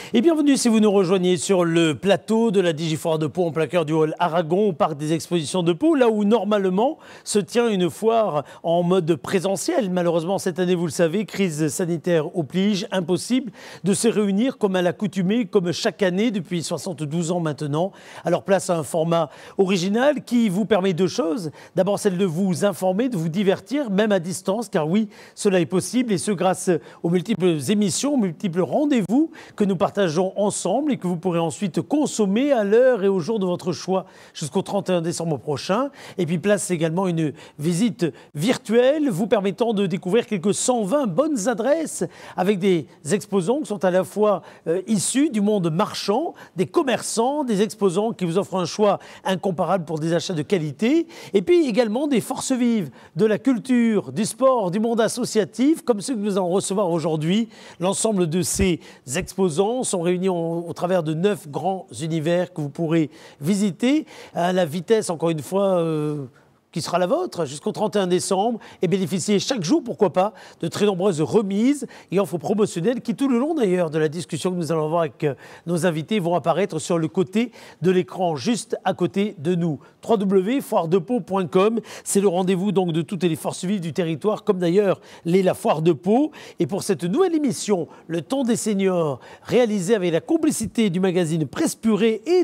Et bienvenue si vous nous rejoignez sur le plateau de la Digifoire de Pau, en plein cœur du hall Aragon, au parc des expositions de Pau, là où normalement se tient une foire en mode présentiel. Malheureusement, cette année, vous le savez, crise sanitaire oblige, impossible de se réunir comme à l'accoutumée, comme chaque année depuis 72 ans maintenant. Alors place à un format original qui vous permet deux choses. D'abord, celle de vous informer, de vous divertir, même à distance, car oui, cela est possible, et ce grâce aux multiples émissions, aux multiples rendez-vous que nous partageons ensemble et que vous pourrez ensuite consommer à l'heure et au jour de votre choix jusqu'au 31 décembre prochain. Et puis place également une visite virtuelle vous permettant de découvrir quelques 120 bonnes adresses avec des exposants qui sont à la fois issus du monde marchand, des commerçants, des exposants qui vous offrent un choix incomparable pour des achats de qualité, et puis également des forces vives de la culture, du sport, du monde associatif, comme ceux que nous allons recevoir aujourd'hui. L'ensemble de ces exposants sont réunis au travers de 9 grands univers que vous pourrez visiter à la vitesse, encore une fois, qui sera la vôtre jusqu'au 31 décembre et bénéficier chaque jour, pourquoi pas, de très nombreuses remises et offres promotionnelles qui, tout le long d'ailleurs de la discussion que nous allons avoir avec nos invités, vont apparaître sur le côté de l'écran, juste à côté de nous. www.foiredepau.com, c'est le rendez-vous donc de toutes les forces vives du territoire, comme d'ailleurs l'est la Foire de Pau. Et pour cette nouvelle émission, Le Temps des Seniors, réalisée avec la complicité du magazine Presse Purée et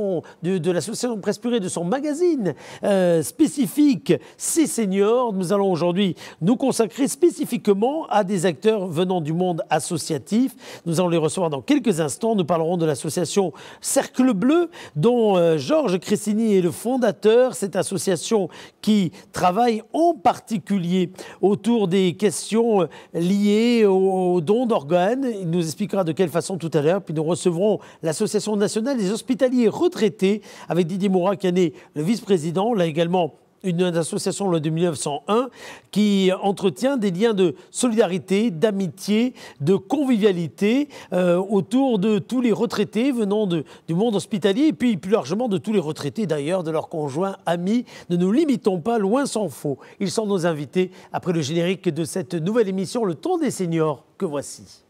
de l'association Presse Purée, de son magazine spécifique Ces Seniors, nous allons aujourd'hui nous consacrer spécifiquement à des acteurs venant du monde associatif. Nous allons les recevoir dans quelques instants. Nous parlerons de l'association Cercle Bleu, dont Georges Cressini est le fondateur. Cette association qui travaille en particulier autour des questions liées aux dons d'organes. Il nous expliquera de quelle façon tout à l'heure. Puis nous recevrons l'Association nationale des hospitaliers retraités avec Didier Mourat, qui en est le vice-président. Là également, une association loi de 1901 qui entretient des liens de solidarité, d'amitié, de convivialité autour de tous les retraités venant du monde hospitalier et puis plus largement de tous les retraités d'ailleurs, de leurs conjoints, amis. Ne nous limitons pas, loin s'en faut. Ils sont nos invités après le générique de cette nouvelle émission Le Temps des Seniors que voici.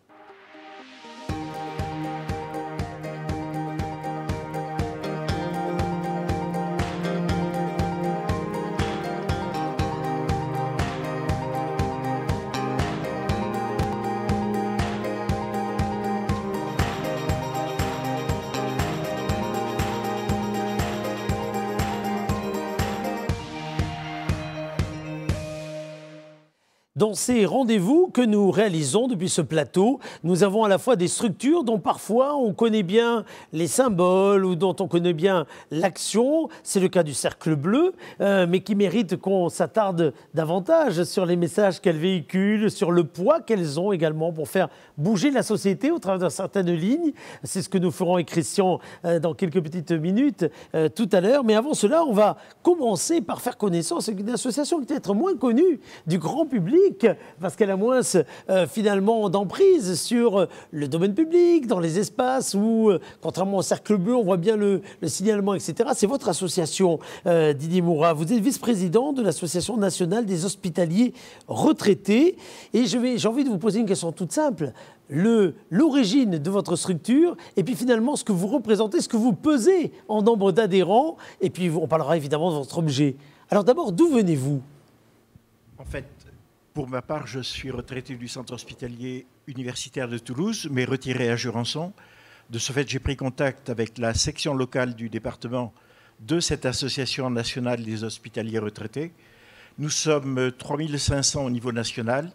Dans ces rendez-vous que nous réalisons depuis ce plateau, nous avons à la fois des structures dont parfois on connaît bien les symboles ou dont on connaît bien l'action. C'est le cas du Cercle Bleu, mais qui mérite qu'on s'attarde davantage sur les messages qu'elles véhiculent, sur le poids qu'elles ont également pour faire bouger la société au travers de certaines lignes. C'est ce que nous ferons avec Christian dans quelques petites minutes tout à l'heure. Mais avant cela, on va commencer par faire connaissance avec une association qui peut être moins connue du grand public, parce qu'elle a moins finalement d'emprise sur le domaine public, dans les espaces où, contrairement au Cercle Bleu, on voit bien le signalement, etc. C'est votre association, Didier Mourat. Vous êtes vice-président de l'Association nationale des hospitaliers retraités. Et j'ai envie de vous poser une question toute simple. L'origine de votre structure et puis finalement ce que vous représentez, ce que vous pesez en nombre d'adhérents. Et puis on parlera évidemment de votre objet. Alors d'abord, d'où venez-vous ? En fait, pour ma part, je suis retraité du centre hospitalier universitaire de Toulouse, mais retiré à Jurançon. De ce fait, j'ai pris contact avec la section locale du département de cette association nationale des hospitaliers retraités. Nous sommes 3500 au niveau national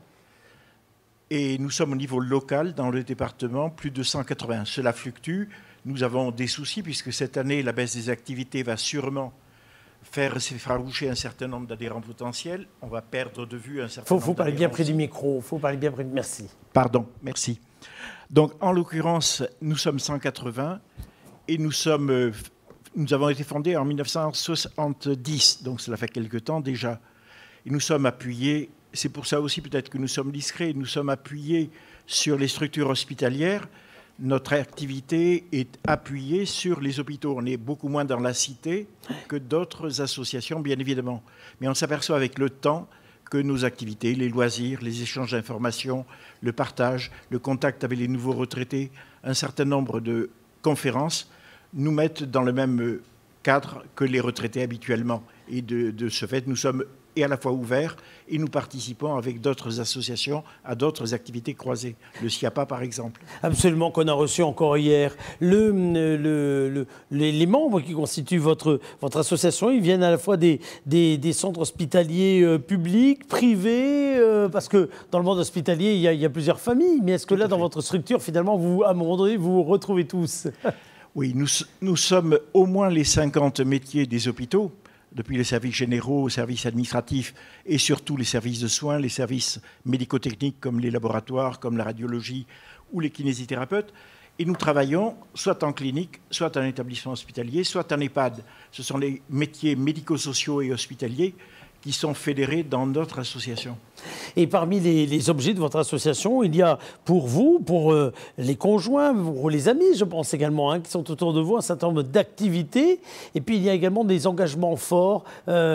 et nous sommes au niveau local dans le département plus de 180. Cela fluctue. Nous avons des soucis puisque cette année, la baisse des activités va sûrement faire s'effaroucher un certain nombre d'adhérents potentiels. On va perdre de vue un certain nombre d'adhérents. Il faut parler bien près du micro. Faut parler bien près. Merci. Pardon, merci. Donc, en l'occurrence, nous sommes 180 et nous avons été fondés en 1970, donc cela fait quelque temps déjà. Et nous sommes appuyés, c'est pour ça aussi peut-être que nous sommes discrets, nous sommes appuyés sur les structures hospitalières. Notre activité est appuyée sur les hôpitaux. On est beaucoup moins dans la cité que d'autres associations, bien évidemment. Mais on s'aperçoit avec le temps que nos activités, les loisirs, les échanges d'informations, le partage, le contact avec les nouveaux retraités, un certain nombre de conférences nous mettent dans le même cadre que les retraités habituellement. Et de ce fait, nous sommes à la fois ouverts et nous participons avec d'autres associations à d'autres activités croisées. Le SIAPA, par exemple. Absolument, qu'on a reçu encore hier. Les membres qui constituent votre association, ils viennent à la fois des centres hospitaliers publics, privés, parce que dans le monde hospitalier, il y a plusieurs familles. Mais est-ce que là, dans votre structure, finalement, à un moment donné, vous vous retrouvez tous? Oui, nous sommes au moins les 50 métiers des hôpitaux, depuis les services généraux, services administratifs et surtout les services de soins, les services médico-techniques comme les laboratoires, comme la radiologie ou les kinésithérapeutes. Et nous travaillons soit en clinique, soit en établissement hospitalier, soit en EHPAD. Ce sont les métiers médico-sociaux et hospitaliers qui sont fédérés dans notre association. Et parmi les objets de votre association, il y a pour vous, pour les conjoints, pour les amis, je pense également, hein, qui sont autour de vous, un certain nombre d'activités. Et puis il y a également des engagements forts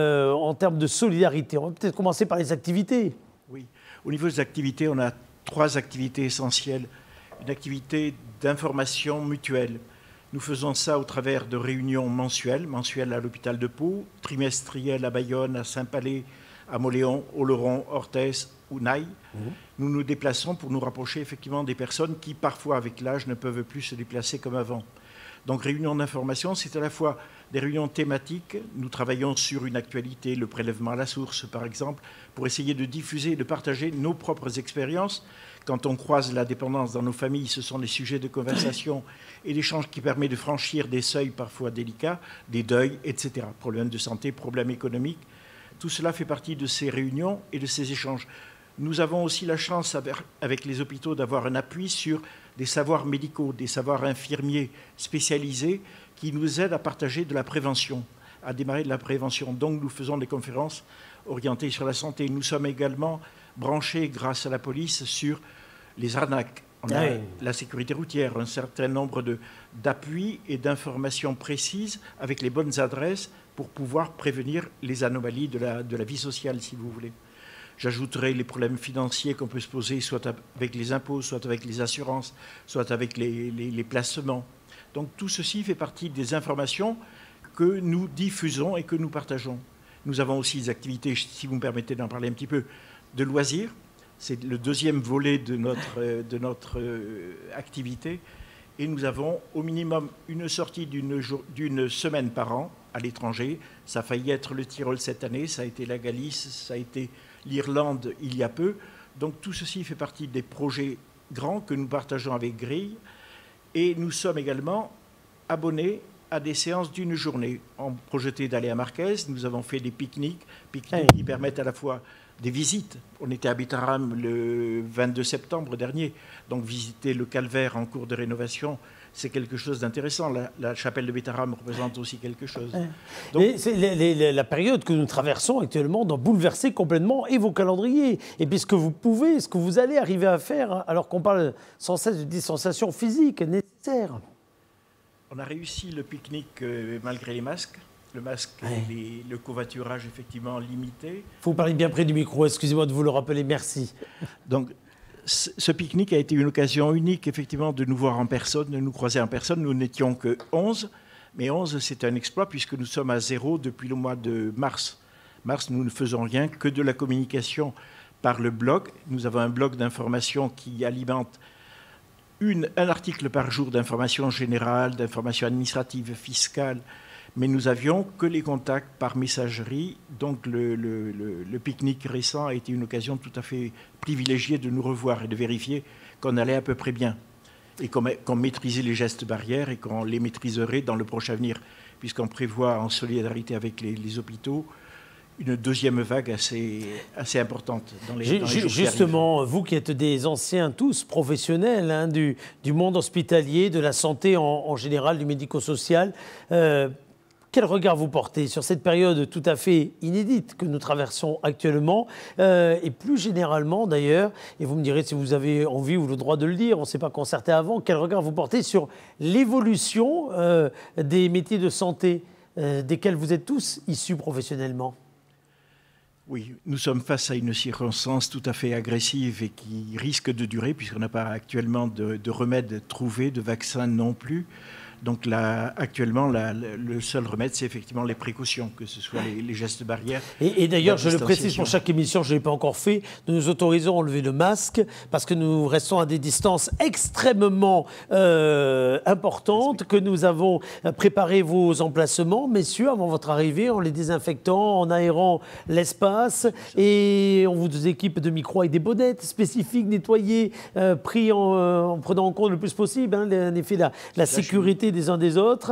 en termes de solidarité. On va peut-être commencer par les activités. Oui, au niveau des activités, on a 3 activités essentielles. Une activité d'information mutuelle. Nous faisons ça au travers de réunions mensuelles à l'hôpital de Pau, trimestrielles à Bayonne, à Saint-Palais, à Mauléon, Oloron, Orthez ou Naï. Nous nous déplaçons pour nous rapprocher effectivement des personnes qui, parfois avec l'âge, ne peuvent plus se déplacer comme avant. Donc réunions d'information, c'est à la fois des réunions thématiques. Nous travaillons sur une actualité, le prélèvement à la source par exemple, pour essayer de diffuser et de partager nos propres expériences. Quand on croise la dépendance dans nos familles, ce sont des sujets de conversation et d'échange qui permettent de franchir des seuils parfois délicats, des deuils, etc. Problèmes de santé, problèmes économiques. Tout cela fait partie de ces réunions et de ces échanges. Nous avons aussi la chance, avec les hôpitaux, d'avoir un appui sur des savoirs médicaux, des savoirs infirmiers spécialisés qui nous aident à partager de la prévention, à démarrer de la prévention. Donc nous faisons des conférences orientées sur la santé. Nous sommes également branchés, grâce à la police, sur les arnaques. On a la sécurité routière, un certain nombre d'appuis et d'informations précises avec les bonnes adresses pour pouvoir prévenir les anomalies de la vie sociale, si vous voulez. J'ajouterai les problèmes financiers qu'on peut se poser, soit avec les impôts, soit avec les assurances, soit avec les placements. Donc tout ceci fait partie des informations que nous diffusons et que nous partageons. Nous avons aussi des activités, si vous me permettez d'en parler un petit peu, de loisirs. C'est le deuxième volet de notre activité. Et nous avons au minimum une sortie d'une semaine par an à l'étranger. Ça a failli être le Tyrol cette année, ça a été la Galice, ça a été l'Irlande il y a peu. Donc tout ceci fait partie des projets grands que nous partageons avec Grille. Et nous sommes également abonnés à des séances d'une journée. On projetait d'aller à Marquez, nous avons fait des pique-niques qui permettent à la fois des visites. On était à Bétarame le 22 septembre dernier, donc visiter le calvaire en cours de rénovation, c'est quelque chose d'intéressant. La chapelle de Bétarame représente aussi quelque chose. Donc, la période que nous traversons actuellement doit bouleverser complètement et vos calendriers. Et puis ce que vous pouvez, ce que vous allez arriver à faire, alors qu'on parle sans cesse de distanciation physique nécessaire. On a réussi le pique-nique malgré les masques. Le masque et le covoiturage effectivement limité. Vous parlez bien près du micro, excusez-moi de vous le rappeler, merci. Donc ce pique-nique a été une occasion unique effectivement de nous voir en personne, de nous croiser en personne. Nous n'étions que 11, mais 11 c'est un exploit puisque nous sommes à 0 depuis le mois de mars. Mars, nous ne faisons rien que de la communication par le blog. Nous avons un blog d'information qui alimente un article par jour d'information générale, d'information administrative, fiscale, mais nous avions que les contacts par messagerie. Donc le pique-nique récent a été une occasion tout à fait privilégiée de nous revoir et de vérifier qu'on allait à peu près bien et qu'on maîtrisait les gestes barrières et qu'on les maîtriserait dans le prochain avenir, puisqu'on prévoit en solidarité avec les hôpitaux une deuxième vague assez importante dans les jours qui arrivent. Justement, vous qui êtes des anciens tous professionnels hein, du monde hospitalier, de la santé en général, du médico-social, quel regard vous portez sur cette période tout à fait inédite que nous traversons actuellement et plus généralement d'ailleurs, et vous me direz si vous avez envie ou le droit de le dire, on ne s'est pas concerté avant, quel regard vous portez sur l'évolution des métiers de santé desquels vous êtes tous issus professionnellement? Oui, nous sommes face à une circonstance tout à fait agressive et qui risque de durer puisqu'on n'a pas actuellement de remède trouvé, de vaccin non plus. Donc là, actuellement, le seul remède, c'est effectivement les précautions, que ce soit les gestes barrières. Et d'ailleurs, je le précise pour chaque émission, je ne l'ai pas encore fait, nous nous autorisons à enlever le masque parce que nous restons à des distances extrêmement importantes, que nous avons préparé vos emplacements, messieurs, avant votre arrivée, en les désinfectant, en aérant l'espace, et on vous équipe de micros avec des bonnettes spécifiques, nettoyées, pris en prenant en compte le plus possible, en effet, la sécurité des uns des autres.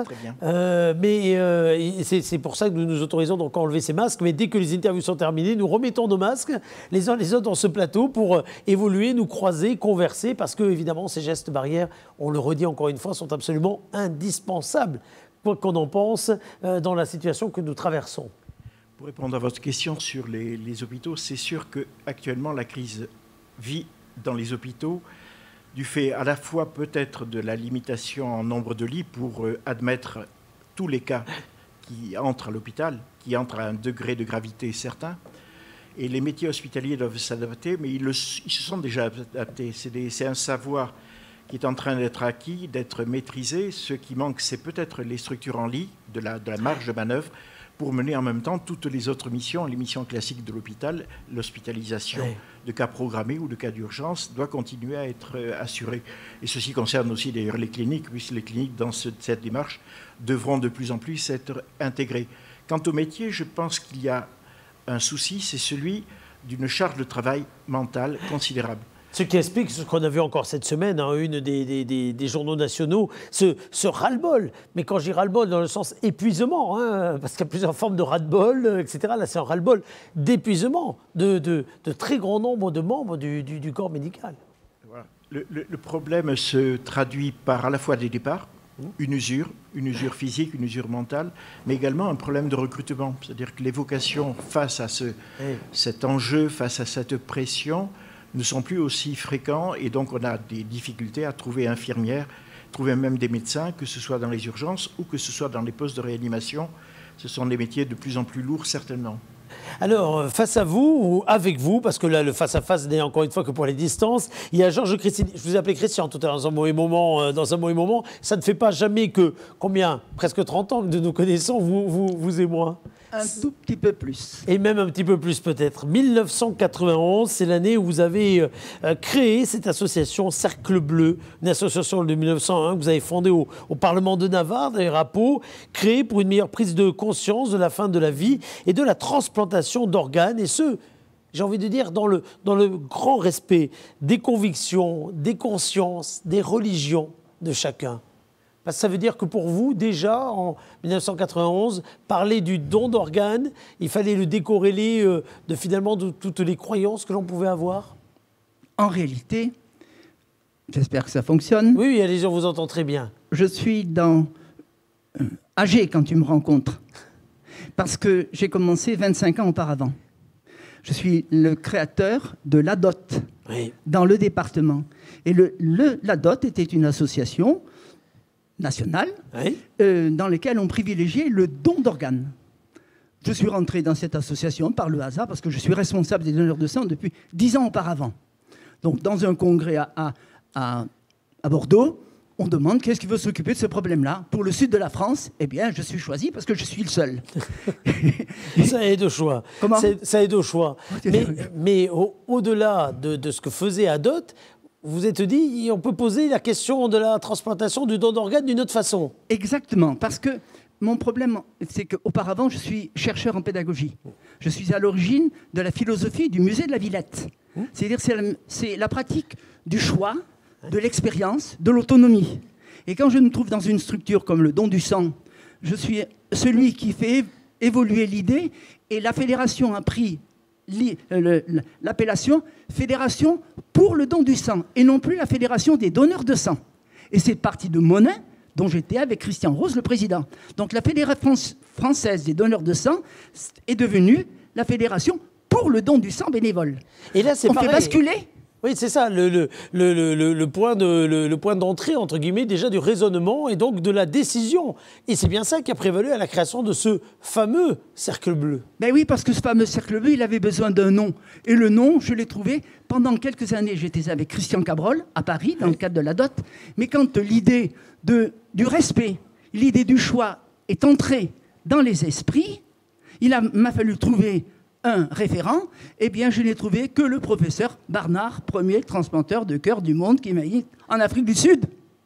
C'est pour ça que nous nous autorisons donc à enlever ces masques. Mais dès que les interviews sont terminées, nous remettons nos masques les uns les autres dans ce plateau pour évoluer, nous croiser, converser, parce que évidemment ces gestes barrières, on le redit encore une fois, sont absolument indispensables, quoi qu'on en pense, dans la situation que nous traversons. Pour répondre à votre question sur les hôpitaux, c'est sûr qu'actuellement la crise vit dans les hôpitaux du fait à la fois peut-être de la limitation en nombre de lits pour admettre tous les cas qui entrent à l'hôpital, qui entrent à un degré de gravité certain. Et les métiers hospitaliers doivent s'adapter, mais ils se sont déjà adaptés. C'est un savoir qui est en train d'être acquis, d'être maîtrisé. Ce qui manque, c'est peut-être les structures en lit, de la marge de manœuvre, pour mener en même temps toutes les autres missions, les missions classiques de l'hôpital. L'hospitalisation de cas programmés ou de cas d'urgence doit continuer à être assurée. Et ceci concerne aussi d'ailleurs les cliniques, puisque les cliniques, dans cette démarche, devront de plus en plus être intégrées. Quant au métier, je pense qu'il y a un souci, c'est celui d'une charge de travail mentale considérable. Ce qui explique ce qu'on a vu encore cette semaine, une des journaux nationaux, ce ras-le-bol. Mais quand je dis ras-le-bol, dans le sens épuisement, parce qu'il y a plusieurs formes de ras-le-bol, etc. Là, c'est un ras-le-bol d'épuisement de très grand nombre de membres du corps médical. Voilà. Le problème se traduit par à la fois des départs, une usure physique, une usure mentale, mais également un problème de recrutement. C'est-à-dire que les vocations face à cet enjeu, face à cette pression, ne sont plus aussi fréquents et donc on a des difficultés à trouver infirmières, trouver même des médecins, que ce soit dans les urgences ou que ce soit dans les postes de réanimation. Ce sont des métiers de plus en plus lourds, certainement. Alors, face à vous ou avec vous, parce que là, le face-à-face n'est encore une fois que pour les distances, il y a Georges Christine. Je vous ai appelé Christian tout à l'heure dans un mauvais moment. Ça ne fait pas jamais que, presque 30 ans que nous nous connaissons, vous et moi. Un tout petit peu plus. Et même un petit peu plus peut-être. 1991, c'est l'année où vous avez créé cette association Cercle Bleu, une association de 1901 que vous avez fondée au Parlement de Navarre, d'ailleurs à Pau, créée pour une meilleure prise de conscience de la fin de la vie et de la transplantation d'organes, et ce, j'ai envie de dire, dans le grand respect des convictions, des consciences, des religions de chacun. Parce que ça veut dire que pour vous, déjà, en 1991, parler du don d'organes, il fallait le décorréler de toutes les croyances que l'on pouvait avoir. En réalité, j'espère que ça fonctionne. Oui, allez-y, on vous entend très bien. Je suis âgé quand tu me rencontres, parce que j'ai commencé 25 ans auparavant. Je suis le créateur de l'ADOT dans le département. Et l'ADOT était une association nationale, dans lesquelles on privilégiait le don d'organes. Je suis rentré dans cette association par le hasard, parce que je suis responsable des donneurs de sang depuis 10 ans auparavant. Donc, dans un congrès à Bordeaux, on demande qu'est-ce qui veut s'occuper de ce problème-là. Pour le sud de la France, eh bien, je suis choisi parce que je suis le seul. Ça aide au choix. Comment ? Ça aide au choix. Mais au-delà de ce que faisait ADOT, vous êtes dit, on peut poser la question de la transplantation du don d'organes d'une autre façon. Exactement, parce que mon problème, c'est qu'auparavant, je suis chercheur en pédagogie. Je suis à l'origine de la philosophie du musée de la Villette. C'est-à-dire c'est la pratique du choix, de l'expérience, de l'autonomie. Et quand je me trouve dans une structure comme le don du sang, je suis celui qui fait évoluer l'idée, et la fédération a pris l'appellation Fédération pour le don du sang, et non plus la Fédération des donneurs de sang. Et c'est parti de Monin, dont j'étais avec Christian Rose, le président. Donc la Fédération française des donneurs de sang est devenue la Fédération pour le don du sang bénévole. Et là, c'est pareil. Fait basculer Oui, c'est ça, le point d'entrée, entre guillemets, déjà du raisonnement et donc de la décision. Et c'est bien ça qui a prévalu à la création de ce fameux cercle bleu. Ben oui, parce que ce fameux cercle bleu, il avait besoin d'un nom. Et le nom, je l'ai trouvé pendant quelques années. J'étais avec Christian Cabrol à Paris, dans le cadre de la DOT. Mais quand l'idée du respect, l'idée du choix est entrée dans les esprits, m'a fallu trouver un référent, eh bien, je n'ai trouvé que le professeur Barnard, premier transplanteur de cœur du monde qui m'a dit en Afrique du Sud.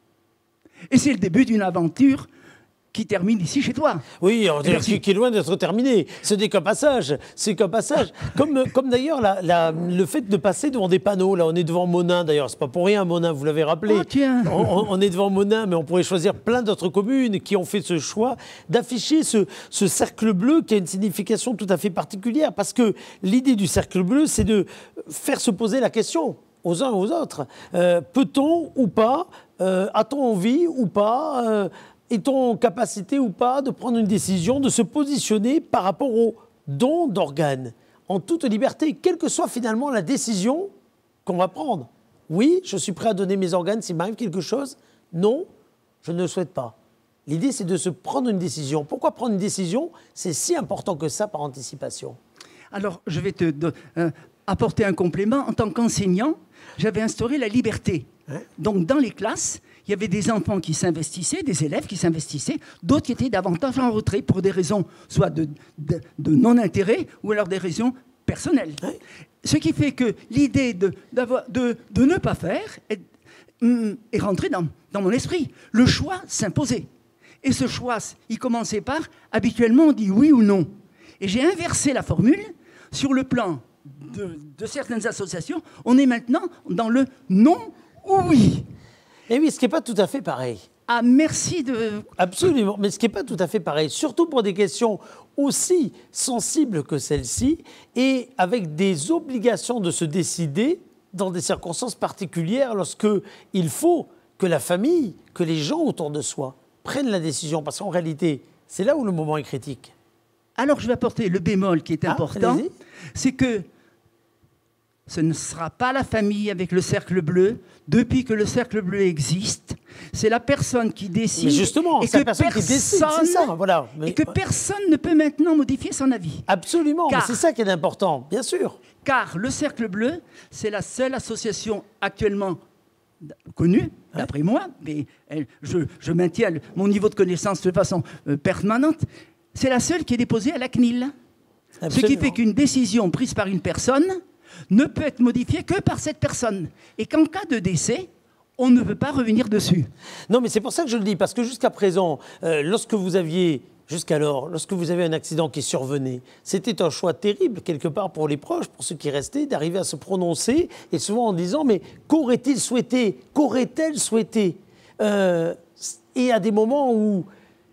Et c'est le début d'une aventure qui termine ici chez toi. Oui, qui est loin d'être terminé. Ce n'est qu'un passage. C'est qu'un passage. Comme d'ailleurs le fait de passer devant des panneaux. Là, on est devant Monin, d'ailleurs. C'est pas pour rien, Monin, vous l'avez rappelé. Oh, tiens. On est devant Monin, mais on pourrait choisir plein d'autres communes qui ont fait ce choix d'afficher ce cercle bleu qui a une signification tout à fait particulière. Parce que l'idée du cercle bleu, c'est de faire se poser la question aux uns et aux autres. Peut-on ou pas, a-t-on envie ou pas, est-on en capacité ou pas de prendre une décision, de se positionner par rapport au don d'organes, en toute liberté, quelle que soit finalement la décision qu'on va prendre. Oui, je suis prêt à donner mes organes s'il m'arrive quelque chose. Non, je ne le souhaite pas. L'idée, c'est de se prendre une décision. Pourquoi prendre une décision? C'est si important que ça par anticipation. Alors, je vais te apporter un complément. En tant qu'enseignant, j'avais instauré la liberté. Donc, dans les classes, il y avait des enfants qui s'investissaient, des élèves qui s'investissaient, d'autres qui étaient davantage en retrait pour des raisons soit de non-intérêt ou alors des raisons personnelles. Oui. Ce qui fait que l'idée de ne pas faire est rentrée dans mon esprit. Le choix s'imposait. Et ce choix, il commençait par, habituellement, on dit oui ou non. Et j'ai inversé la formule sur le plan de certaines associations. On est maintenant dans le non ou oui. Et oui, ce qui n'est pas tout à fait pareil. Ah, merci de... Absolument, mais ce qui n'est pas tout à fait pareil, surtout pour des questions aussi sensibles que celle-ci, et avec des obligations de se décider dans des circonstances particulières lorsqu'il faut que la famille, que les gens autour de soi prennent la décision, parce qu'en réalité, c'est là où le moment est critique. Alors, je vais apporter le bémol qui est important, c'est que ce ne sera pas la famille avec le cercle bleu. Depuis que le cercle bleu existe, c'est la personne qui décide. Mais justement, c'est la personne qui décide, c'est ça. Voilà. Et que personne ne peut maintenant modifier son avis. Absolument, mais c'est ça qui est important, bien sûr. Car le cercle bleu, c'est la seule association actuellement connue, d'après moi, mais je maintiens mon niveau de connaissance de façon permanente, c'est la seule qui est déposée à la CNIL. Absolument. Ce qui fait qu'une décision prise par une personne ne peut être modifié que par cette personne. Et qu'en cas de décès, on ne peut pas revenir dessus. Non, mais c'est pour ça que je le dis, parce que jusqu'à présent, lorsque vous avez un accident qui survenait, c'était un choix terrible, quelque part, pour les proches, pour ceux qui restaient, d'arriver à se prononcer, et souvent en disant, mais qu'aurait-il souhaité? Qu'aurait-elle souhaité? Et à des moments où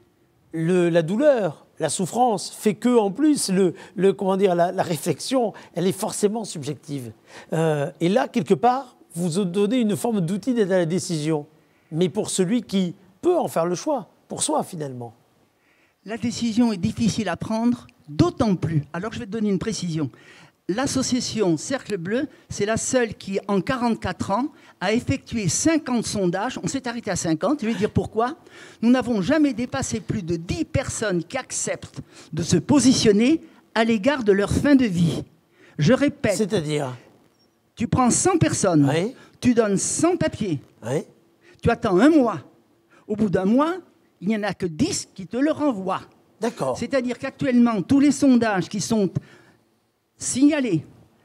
la douleur, la souffrance fait que, en plus, la réflexion, elle est forcément subjective. Et là, quelque part, vous donnez une forme d'outil d'aide à la décision, mais pour celui qui peut en faire le choix, pour soi, finalement. La décision est difficile à prendre, d'autant plus. Alors, je vais te donner une précision. L'association Cercle Bleu, c'est la seule qui, en 44 ans, a effectué 50 sondages. On s'est arrêté à 50. Je vais dire pourquoi. Nous n'avons jamais dépassé plus de 10 personnes qui acceptent de se positionner à l'égard de leur fin de vie. Je répète. C'est-à-dire ? Tu prends 100 personnes, oui. Tu donnes 100 papiers, oui. Tu attends un mois. Au bout d'un mois, il n'y en a que 10 qui te le renvoient. D'accord. C'est-à-dire qu'actuellement, tous les sondages qui sont signalés,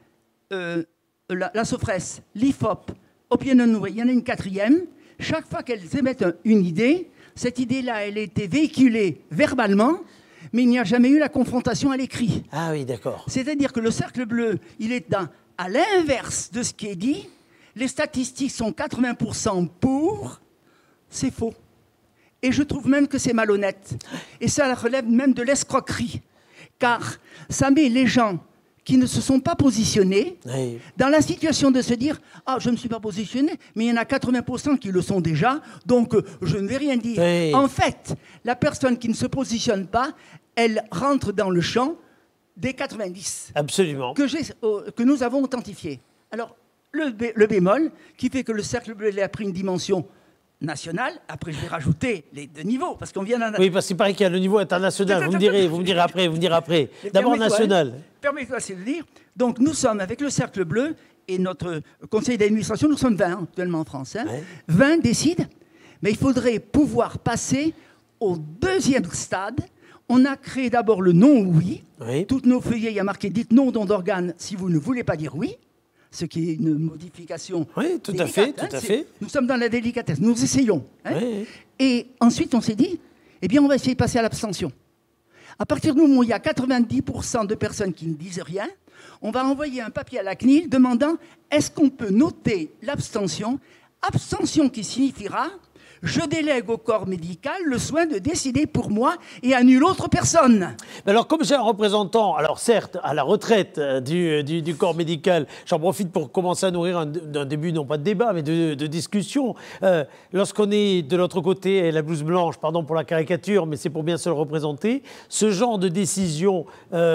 la Sofres, l'IFOP, Opinion, il y en a une quatrième. Chaque fois qu'elles émettent une idée, cette idée-là, elle a été véhiculée verbalement, mais il n'y a jamais eu la confrontation à l'écrit. Ah oui, d'accord. C'est-à-dire que le cercle bleu, il est à l'inverse de ce qui est dit. Les statistiques sont 80% pour, c'est faux. Et je trouve même que c'est malhonnête. Et ça relève même de l'escroquerie. Car ça met les gens qui ne se sont pas positionnés oui. dans la situation de se dire « Ah, je ne me suis pas positionné, mais il y en a 80% qui le sont déjà, donc je ne vais rien dire. Oui. » En fait, la personne qui ne se positionne pas, elle rentre dans le champ des 90. Absolument. Que nous avons authentifié. Alors, le bémol, qui fait que le cercle bleu il a pris une dimension nationale. Après, je vais rajouter les 2 niveaux, parce qu'on vient d'un... Oui, parce qu'il paraît qu'il y a le niveau international. Vous me direz après. D'abord national. Permettez-moi de le dire. Donc, nous sommes, avec le cercle bleu et notre conseil d'administration, nous sommes 20 actuellement en France. Hein. 20 décident, mais il faudrait pouvoir passer au 2e stade. On a créé d'abord le non-oui. Toutes nos feuillets, il y a marqué « Dites non don d'organes si vous ne voulez pas dire oui ». Ce qui est une modification. Oui, tout à fait. Nous sommes dans la délicatesse, nous essayons. Hein. Et ensuite, on s'est dit, eh bien, on va essayer de passer à l'abstention. À partir du moment où il y a 90% de personnes qui ne disent rien, on va envoyer un papier à la CNIL demandant est-ce qu'on peut noter l'abstention, abstention qui signifiera je délègue au corps médical le soin de décider pour moi et à nulle autre personne. Alors, comme j'ai un représentant, alors certes, à la retraite du corps médical, j'en profite pour commencer à nourrir un début, non pas de débat, mais de discussion. Lorsqu'on est de l'autre côté, la blouse blanche, pardon pour la caricature, mais c'est pour bien se le représenter, ce genre de décision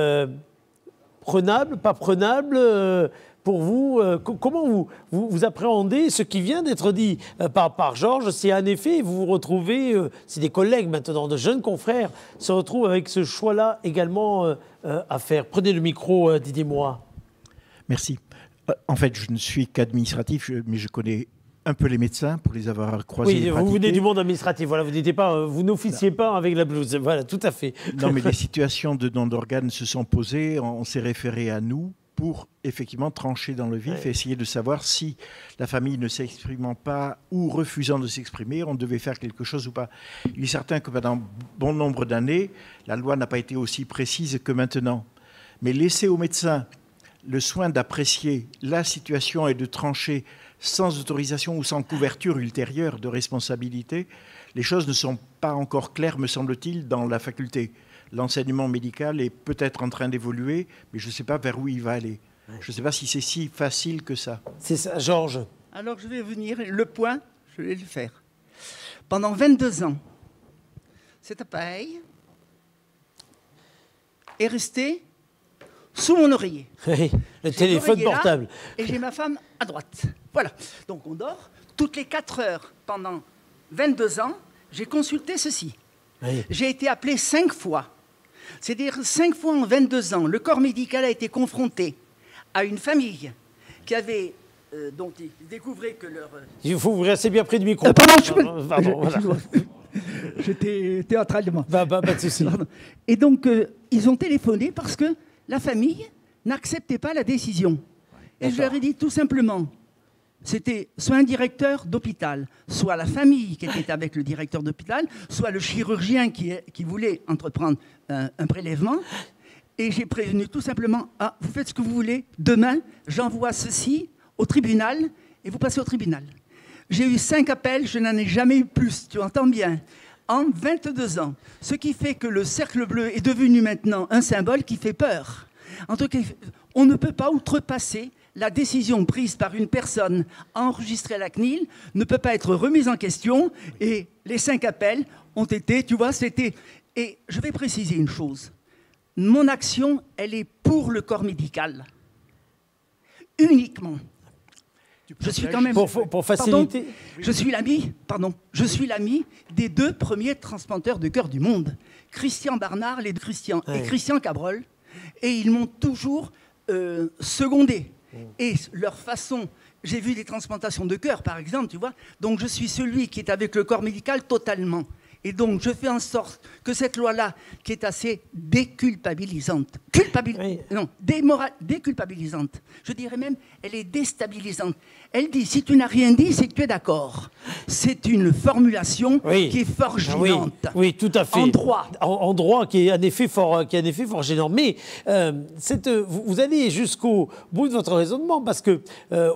prenable, pas prenable pour vous, comment vous appréhendez ce qui vient d'être dit par Georges? C'est en effet, vous vous retrouvez, c'est des collègues maintenant, de jeunes confrères, se retrouvent avec ce choix-là également à faire. Prenez le micro, Didier Moy. Merci. En fait, je ne suis qu'administratif, mais je connais un peu les médecins pour les avoir croisés. Oui, vous venez du monde administratif, voilà, vous n'étiez pas, vous n'officiez pas avec la blouse, voilà, tout à fait. Non, mais les situations de don d'organes se sont posées, on s'est référé à nous pour effectivement trancher dans le vif et essayer de savoir si la famille ne s'exprimant pas ou refusant de s'exprimer, on devait faire quelque chose ou pas. Il est certain que pendant bon nombre d'années, la loi n'a pas été aussi précise que maintenant. Mais laisser aux médecins le soin d'apprécier la situation et de trancher sans autorisation ou sans couverture ultérieure de responsabilité, les choses ne sont pas encore claires, me semble-t-il, dans la faculté. L'enseignement médical est peut-être en train d'évoluer, mais je ne sais pas vers où il va aller. Je ne sais pas si c'est si facile que ça. C'est ça, Georges. Alors je vais venir, le point, je vais le faire. Pendant 22 ans, cet appareil est resté sous mon oreiller. Oui, le téléphone portable. Là, et j'ai ma femme à droite. Voilà. Donc on dort. Toutes les 4 heures, pendant 22 ans, j'ai consulté ceci. Oui. J'ai été appelé 5 fois. C'est-à-dire 5 fois en 22 ans, le corps médical a été confronté à une famille qui avait... dont ils découvraient que leur... Il faut vous rester bien près du micro. J'étais théâtralement. Pas de souci. Et donc, ils ont téléphoné parce que la famille n'acceptait pas la décision. Et je leur ai dit tout simplement, c'était soit un directeur d'hôpital, soit la famille qui était avec le directeur d'hôpital, soit le chirurgien qui voulait entreprendre un prélèvement. Et j'ai prévenu tout simplement, vous faites ce que vous voulez, demain, j'envoie ceci au tribunal et vous passez au tribunal. J'ai eu 5 appels, je n'en ai jamais eu plus, tu entends bien, en 22 ans. Ce qui fait que le cercle bleu est devenu maintenant un symbole qui fait peur. En tout cas, on ne peut pas outrepasser la décision prise par une personne enregistrée à la CNIL, ne peut pas être remise en question, et les 5 appels ont été, tu vois, c'était... Et je vais préciser une chose. Mon action, elle est pour le corps médical. Uniquement. Je suis quand même... Pour faciliter... Je suis l'ami des 2 premiers transplanteurs de cœur du monde. Christian Barnard et Christian Cabrol. Et ils m'ont toujours secondé. Et leur façon... J'ai vu des transplantations de cœur, par exemple, tu vois. Donc je suis celui qui est avec le corps médical totalement. Et donc, je fais en sorte que cette loi-là, qui est assez déculpabilisante, déculpabilisante, je dirais même, elle est déstabilisante. Elle dit, si tu n'as rien dit, c'est que tu es d'accord. C'est une formulation qui est fort gênante. Oui, tout à fait. En droit. En droit, qui est en effet fort gênant. Mais vous allez jusqu'au bout de votre raisonnement, parce que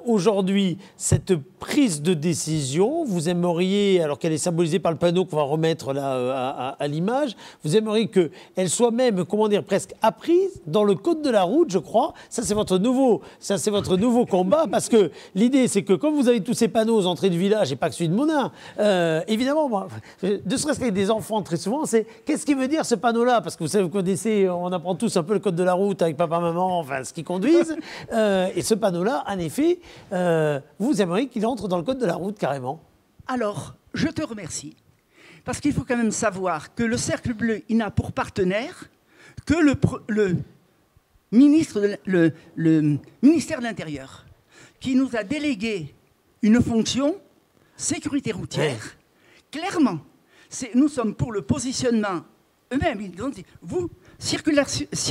aujourd'hui, cette prise de décision, vous aimeriez, alors qu'elle est symbolisée par le panneau qu'on va remettre mettre là à l'image. Vous aimeriez qu'elle soit même, comment dire, presque apprise dans le code de la route, je crois. Ça, c'est votre nouveau combat, parce que l'idée, c'est que comme vous avez tous ces panneaux aux entrées du village, et pas que celui de Monin, évidemment, moi, ne serait-ce qu'avec des enfants, très souvent, c'est qu'est-ce qui veut dire ce panneau-là? Parce que vous savez, vous connaissez, on apprend tous un peu le code de la route avec papa, maman, enfin, ce qu'ils conduisent. Et ce panneau-là, en effet, vous aimeriez qu'il entre dans le code de la route, carrément. Alors, je te remercie. Parce qu'il faut quand même savoir que le Cercle Bleu, il n'a pour partenaire que le ministère de l'Intérieur, qui nous a délégué une fonction sécurité routière. Clairement, nous sommes pour le positionnement eux-mêmes. Ils ont dit, vous, circulaire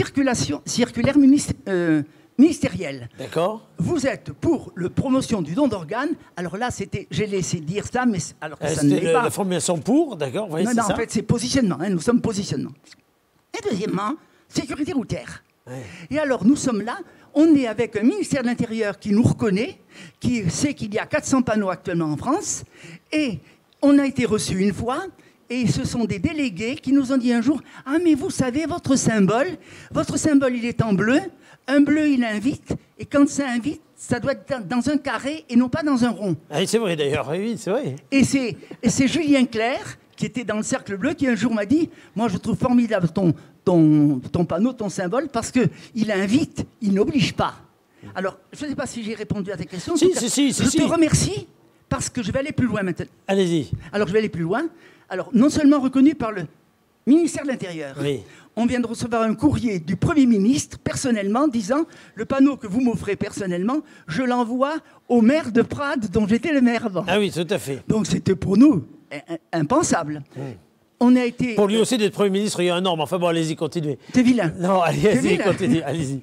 ministérielle. D'accord. Vous êtes pour la promotion du don d'organes. Alors là, j'ai laissé dire ça, mais alors que ça ne l'est pas. La formulation pour, d'accord. Oui, non, en fait, c'est positionnement. Nous sommes positionnement. Et deuxièmement, sécurité routière. Ouais. Et alors, nous sommes là. On est avec un ministère de l'Intérieur qui nous reconnaît, qui sait qu'il y a 400 panneaux actuellement en France. Et on a été reçus une fois. Et ce sont des délégués qui nous ont dit un jour, « Ah, mais vous savez, votre symbole, il est en bleu. Un bleu, il invite. Et quand ça invite, ça doit être dans un carré et non pas dans un rond. » Ah, c'est vrai d'ailleurs, oui, c'est vrai. Et c'est Julien Clerc, qui était dans le Cercle Bleu, qui un jour m'a dit, « Moi, je trouve formidable ton panneau, ton symbole, parce qu'il invite, il n'oblige pas. » Alors, je ne sais pas si j'ai répondu à ta question. Si. Je te remercie, parce que je vais aller plus loin maintenant. Allez-y. Alors, je vais aller plus loin. Alors, non seulement reconnu par le ministère de l'Intérieur, oui. On vient de recevoir un courrier du Premier ministre, personnellement, disant « Le panneau que vous m'offrez personnellement, je l'envoie au maire de Prades, dont j'étais le maire avant. » Ah oui, tout à fait. Donc, c'était pour nous impensable. On a été... Pour lui aussi d'être Premier ministre il y a un an, mais enfin bon, allez-y, continuez. T'es vilain. Non, allez-y, continuez, allez-y.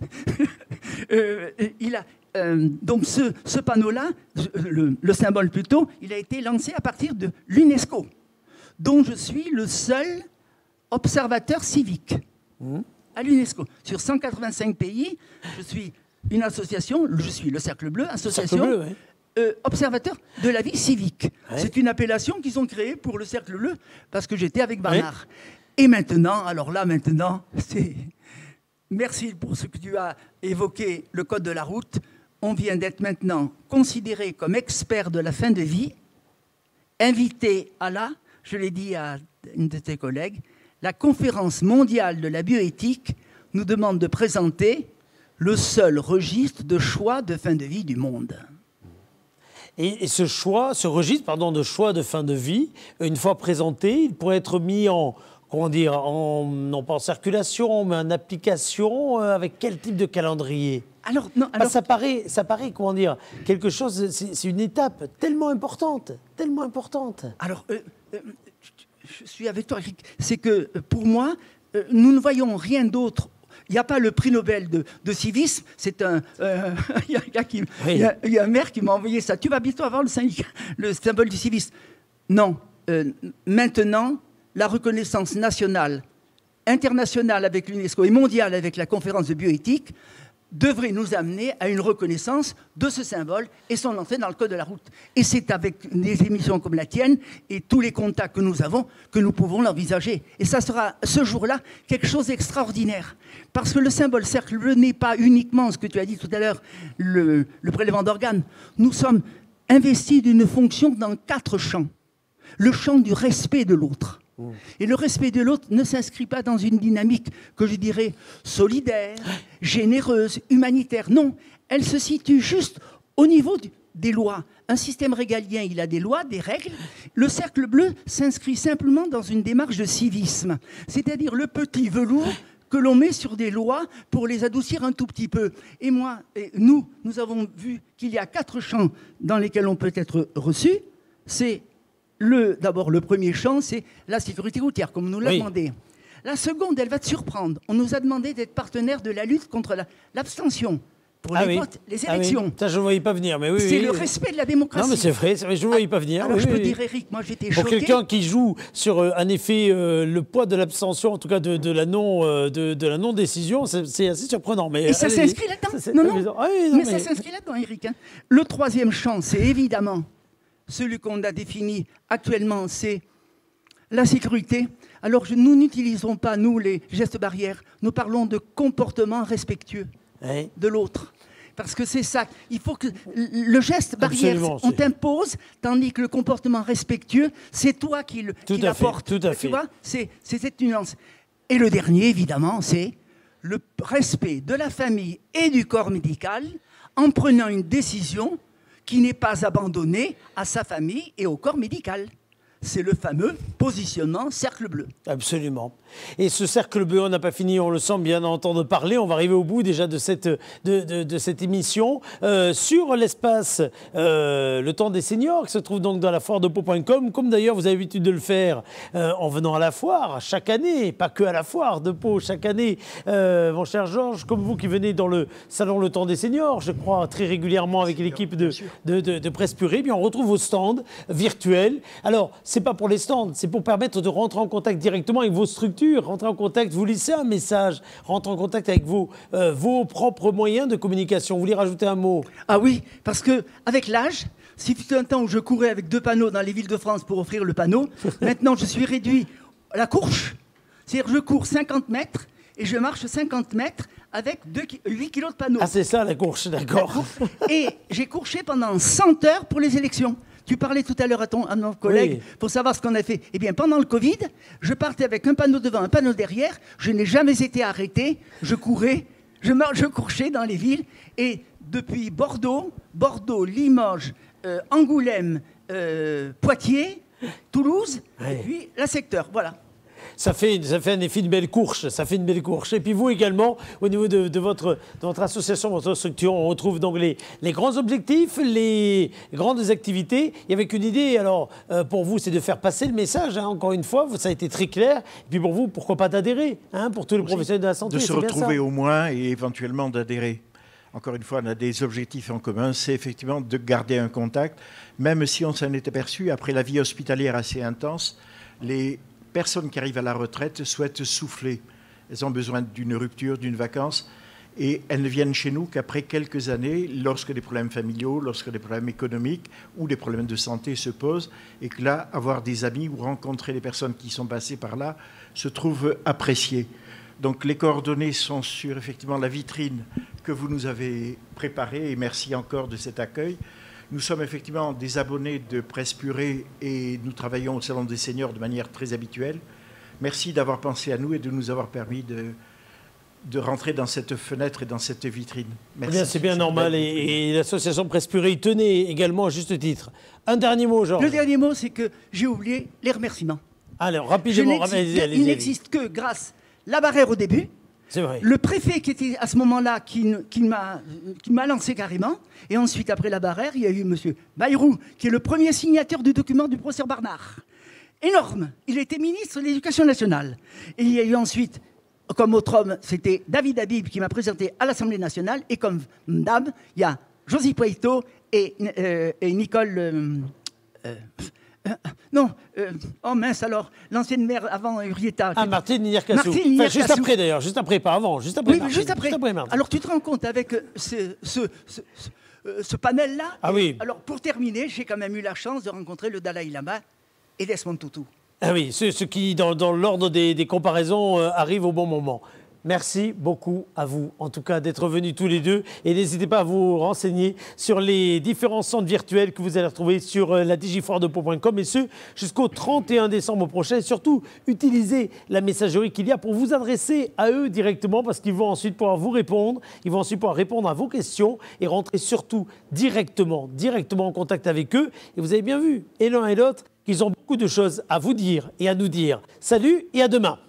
Donc, ce panneau-là, le symbole plutôt, il a été lancé à partir de l'UNESCO, dont je suis le seul observateur civique à l'UNESCO. Sur 185 pays, je suis une association, je suis le Cercle Bleu, association Cercle Bleu, ouais. Observateur de la vie civique. Ouais. C'est une appellation qu'ils ont créée pour le Cercle Bleu, parce que j'étais avec Bernard. Ouais. Et maintenant, c'est... Merci pour ce que tu as évoqué, le code de la route. On vient d'être maintenant considéré comme expert de la fin de vie, invité à je l'ai dit à une de tes collègues, la conférence mondiale de la bioéthique nous demande de présenter le seul registre de choix de fin de vie du monde. Et ce registre de choix de fin de vie, une fois présenté, il pourrait être mis non pas en circulation, mais en application, avec quel type de calendrier ? Ça paraît, quelque chose, c'est une étape tellement importante. Alors, je suis avec toi, Eric. C'est que, pour moi, nous ne voyons rien d'autre. Il n'y a pas le prix Nobel de civisme. C'est il y a un maire qui m'a envoyé ça. Tu vas bientôt avoir le symbole du civisme. Non. Maintenant, la reconnaissance nationale, internationale avec l'UNESCO et mondiale avec la conférence de bioéthique devrait nous amener à une reconnaissance de ce symbole et son entrée dans le code de la route. Et c'est avec des émissions comme la tienne et tous les contacts que nous avons que nous pouvons l'envisager. Et ça sera, ce jour-là, quelque chose d'extraordinaire. Parce que le symbole Cercle Bleu n'est pas uniquement, ce que tu as dit tout à l'heure, le prélèvement d'organes. Nous sommes investis d'une fonction dans 4 champs. Le champ du respect de l'autre. Et le respect de l'autre ne s'inscrit pas dans une dynamique que je dirais solidaire, généreuse, humanitaire. Non, elle se situe juste au niveau des lois. Un système régalien, il a des lois, des règles. Le Cercle Bleu s'inscrit simplement dans une démarche de civisme, c'est-à-dire le petit velours que l'on met sur des lois pour les adoucir un tout petit peu. Et nous avons vu qu'il y a 4 champs dans lesquels on peut être reçu. C'est d'abord, le premier champ, c'est la sécurité routière, comme on nous l'a demandé. La seconde, elle va te surprendre. On nous a demandé d'être partenaire de la lutte contre l'abstention pour les votes, les élections. Oui. Ça, je ne voyais pas venir. Mais c'est le respect de la démocratie. Non, mais c'est vrai, je ne voyais pas venir. Alors, je peux dire, Eric, moi, j'étais choqué. Pour quelqu'un qui joue sur, en effet, le poids de l'abstention, en tout cas de la non-décision, c'est assez surprenant. Mais, et ça s'inscrit là-dedans. Mais ça s'inscrit là-dedans, Eric. Le troisième champ, c'est évidemment... Celui qu'on a défini actuellement, c'est La sécurité. Alors, nous n'utilisons pas, nous, les gestes barrières. Nous parlons de comportement respectueux de l'autre. Parce que c'est ça. Il faut que le geste barrière, on t'impose, tandis que le comportement respectueux, c'est toi qui l'apporte. Tout à fait. Tu vois, c'est cette nuance. Et le dernier, évidemment, c'est le respect de la famille et du corps médical en prenant une décision qui n'est pas abandonnée à sa famille et au corps médical. C'est le fameux positionnement cercle bleu. Absolument. Et ce cercle bleu, on n'a pas fini, on le sent bien entendre parler. On va arriver au bout déjà de cette émission sur l'espace Le Temps des Seniors, qui se trouve donc dans la foire de Pau.com, comme d'ailleurs vous avez l'habitude de le faire en venant à la foire chaque année, pas que à la foire de Pau, chaque année. Mon cher Georges, comme vous qui venez dans le salon Le Temps des Seniors, je crois très régulièrement avec l'équipe de Presse Purée, eh bien on retrouve vos stands virtuels. Alors, c'est pas pour les stands, c'est pour permettre de rentrer en contact directement avec vos structures, rentrer en contact, vous laissez un message, rentrer en contact avec vos propres moyens de communication. Vous voulez rajouter un mot? Ah oui, parce qu'avec l'âge, si fut un temps où je courais avec 2 panneaux dans les villes de France pour offrir le panneau, maintenant je suis réduit à la course. C'est-à-dire je cours 50 mètres et je marche 50 mètres avec 8 kilos de panneaux. Ah c'est ça la course, d'accord. Et j'ai courché pendant 100 heures pour les élections. Tu parlais tout à l'heure à mon collègue pour savoir ce qu'on a fait. Eh bien, pendant le Covid, je partais avec un panneau devant, un panneau derrière. Je n'ai jamais été arrêté. Je courais, je couchais dans les villes. Et depuis Bordeaux, Limoges, Angoulême, Poitiers, Toulouse, et puis la secteur. Voilà. Ça fait un effet de belle course, ça fait une belle course. Et puis vous également, au niveau de votre association, votre structure, on retrouve donc les grands objectifs, les grandes activités. Et avec une idée, alors pour vous, c'est de faire passer le message, hein, encore une fois, ça a été très clair. Et puis pour vous, pourquoi pas d'adhérer, hein, pour tous les professionnels de la santé. De se retrouver au moins et éventuellement d'adhérer. Encore une fois, on a des objectifs en commun, c'est effectivement de garder un contact, même si on s'en est aperçu, après la vie hospitalière assez intense, les personnes qui arrivent à la retraite souhaitent souffler. Elles ont besoin d'une rupture, d'une vacance, et elles ne viennent chez nous qu'après quelques années, lorsque des problèmes familiaux, lorsque des problèmes économiques ou des problèmes de santé se posent, et que là, avoir des amis ou rencontrer des personnes qui sont passées par là se trouve apprécié. Donc les coordonnées sont sur effectivement la vitrine que vous nous avez préparée, et merci encore de cet accueil. Nous sommes effectivement des abonnés de Presse Purée et nous travaillons au Salon des Seniors de manière très habituelle. Merci d'avoir pensé à nous et de nous avoir permis de rentrer dans cette fenêtre et dans cette vitrine. Merci. C'est bien normal et l'association Presse Purée y tenait également à juste titre. Un dernier mot, Georges. Le dernier mot, c'est que j'ai oublié les remerciements. Alors, rapidement, il n'existe que grâce à la barrière au début. C'est vrai. Le préfet qui était à ce moment-là, qui m'a lancé carrément, et ensuite après la barrière, il y a eu M. Bayrou, qui est le premier signataire du document du professeur Barnard. Énorme. Il était ministre de l'Éducation nationale. Et il y a eu ensuite, comme autre homme, c'était David Habib qui m'a présenté à l'Assemblée nationale, et comme dame, il y a Josie Poito et Nicole... oh mince alors, l'ancienne maire avant Urieta. Ah, Martine Nier-Cassou. Enfin, juste après d'ailleurs, juste après, pas avant, juste après. Oui, juste après. Alors tu te rends compte avec ce panel-là. Ah oui. Alors pour terminer, j'ai quand même eu la chance de rencontrer le Dalai Lama et Desmond Tutu. Ah oui, ceux qui, dans l'ordre des comparaisons, arrivent au bon moment. Merci beaucoup à vous, en tout cas, d'être venus tous les deux. Et n'hésitez pas à vous renseigner sur les différents centres virtuels que vous allez retrouver sur la digifoiredepau.com et ce, jusqu'au 31 décembre prochain. Et surtout, utilisez la messagerie qu'il y a pour vous adresser à eux directement parce qu'ils vont ensuite pouvoir vous répondre. Ils vont ensuite pouvoir répondre à vos questions et rentrer surtout directement en contact avec eux. Et vous avez bien vu, et l'un et l'autre, qu'ils ont beaucoup de choses à vous dire et à nous dire. Salut et à demain.